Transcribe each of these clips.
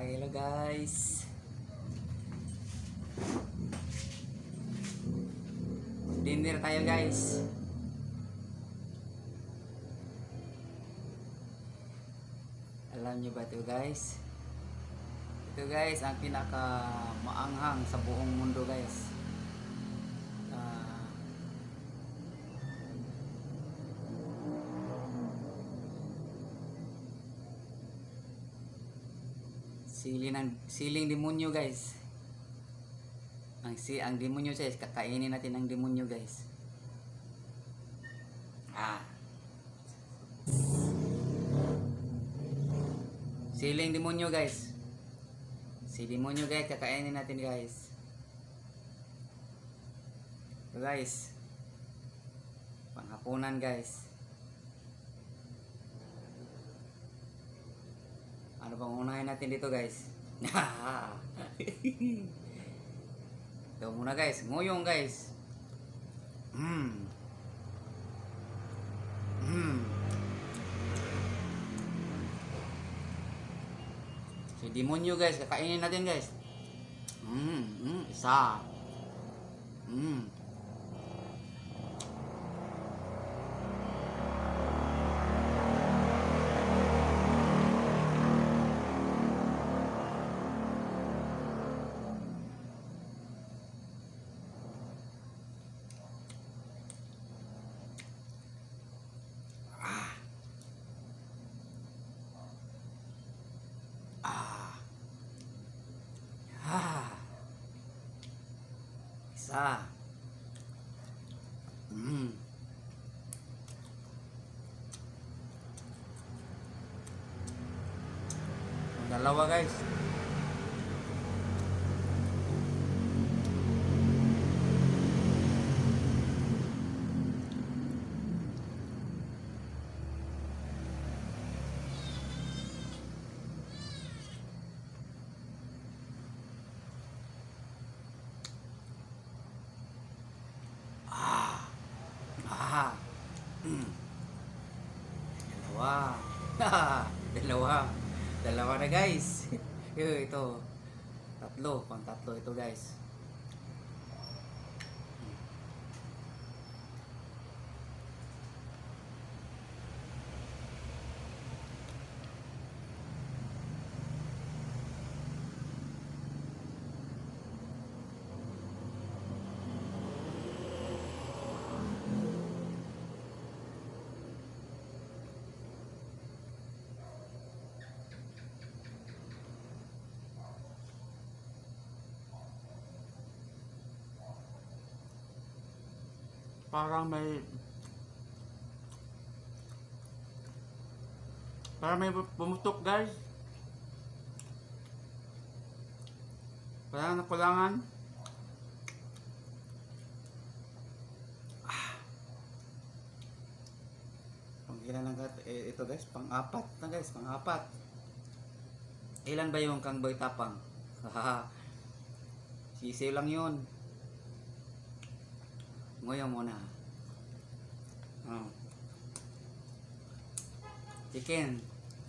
Hello guys. Dinner tayo guys. Alam niyo ba ito guys? Ito guys ang pinaka maanghang sa buong mundo guys. Siling demonyo guys. Ang demonyo guys, kakainin natin ang demonyo guys. Siling demonyo guys. Si demonyo guys, kakainin natin guys. So guys, panghapunan guys. Ano bang unahin natin dito guys? Ito muna guys, ngoyong guys. Si demonyo guys, kakainin natin guys. Isa. Isa. Dalawa guys. Dalawa. Dalawa na guys. Ito. Pang tatlo ito guys. Parang may pumutok guys. Parang nakulangan. Ilan lang ito guys? Pang-apat na guys, pang-apat. Ilan ba yung Kang Boy Tapang? Sisiw lang yun. Ngoyo muna. Chicken.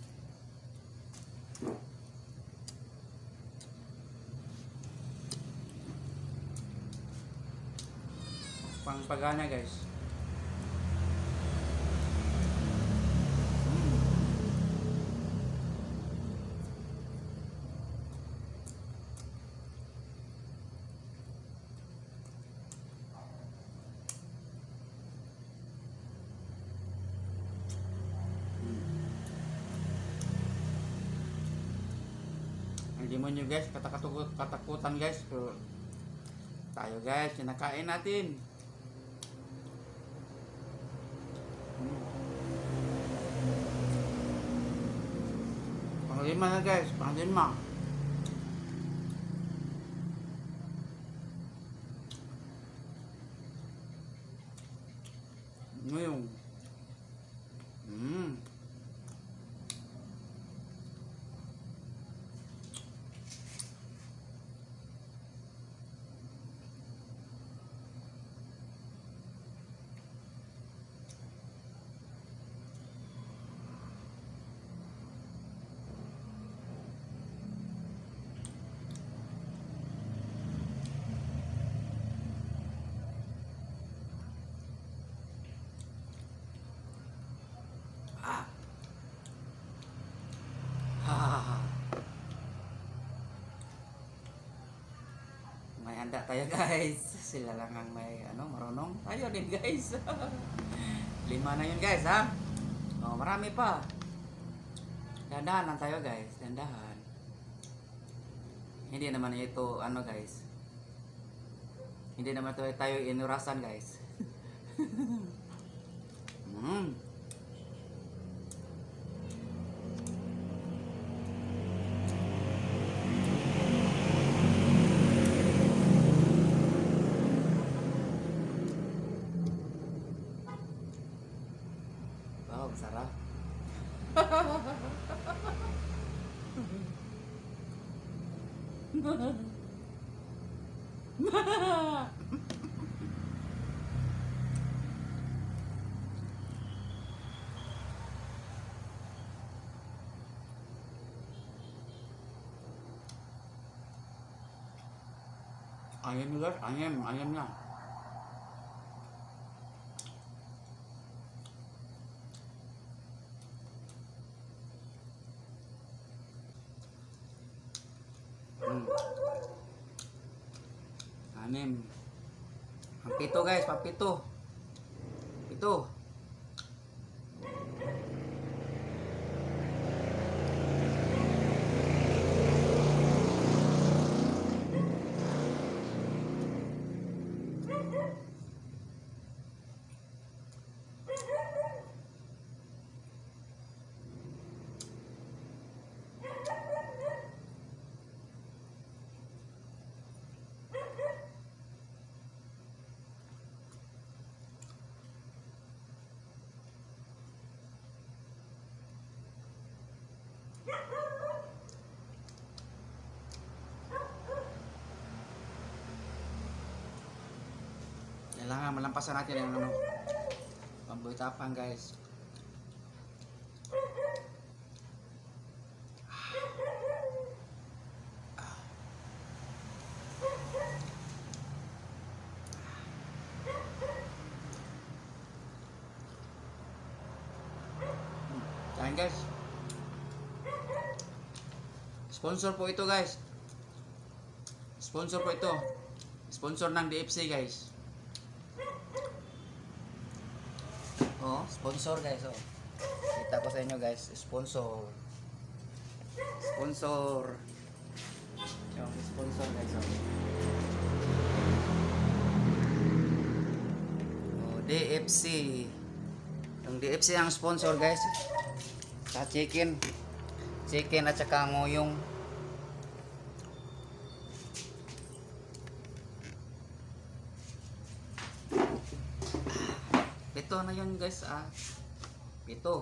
Pangpagana guys. Ang demonyo guys, katakutan guys. So, tayo guys, kinakain natin. Panglima na guys, panglima. Ngayon. handa tayo guys. Sila lang ang may marunong. Tayo din guys. 5 na yun guys ha. Oh, marami pa. Dandahan lang tayo guys. Dandahan. Hindi naman ito guys. Hindi naman tayo inurasan guys. Wow, sarap. Ayam guys, ayam na. Anim. Ang pito guys, papito. Pito. Kailangan malampasan natin yung pamboy tapang guys. Kain guys. Sponsor po ito guys. Sponsor po ito. Sponsor ng DFC guys. Oh, sponsor guys. Oh. Kita ko sa inyo guys, sponsor. Sponsor. Yung sponsor guys. Oh. Oh, DFC. Yung DFC ang sponsor guys. Sa chicken. Chicken at saka ngoyong. Pito na yun guys. Pito.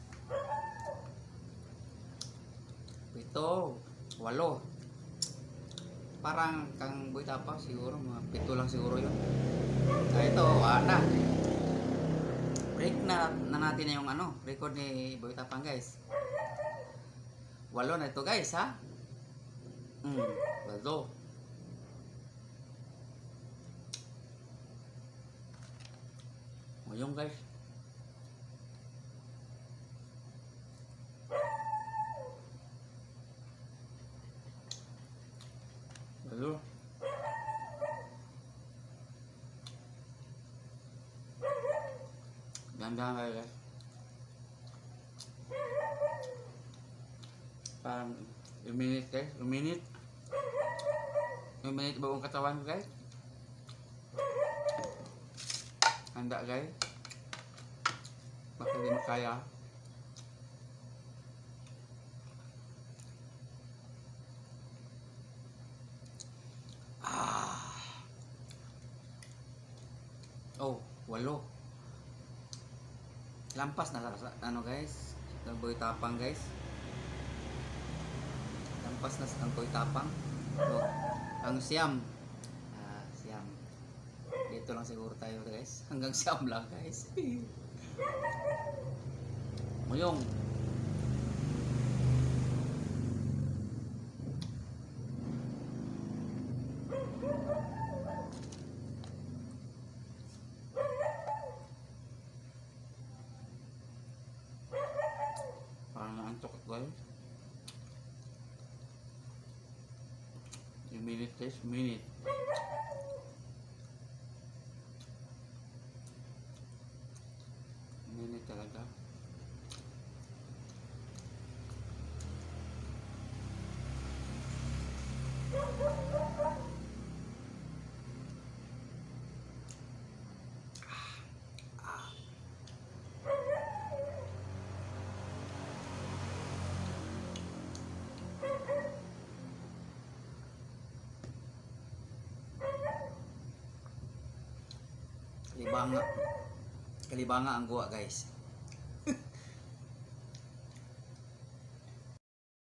8. Parang kang boy tapa siguro mga 7 lang siguro yun. Ito na. Break na natin yung record ni Boy Tapang guys. 8 na ito guys ha. 8. Ngoyong guys. Lalu jangan guys. Parang minute guys, minute buong katawan guys. Handa guys. Baka di makaya. Oh, 8. Lampas na guys. Ang Boy Tapang guys. Lampas na ang Boy Tapang. So, ang siyam. Siyam. Dito lang siguro tayo guys. Hanggang siyam lang guys. Ngoyong. Parang naantok guys. minute guys, minute. Minute talaga. Kalibanga. Kalibanga ang guwa guys.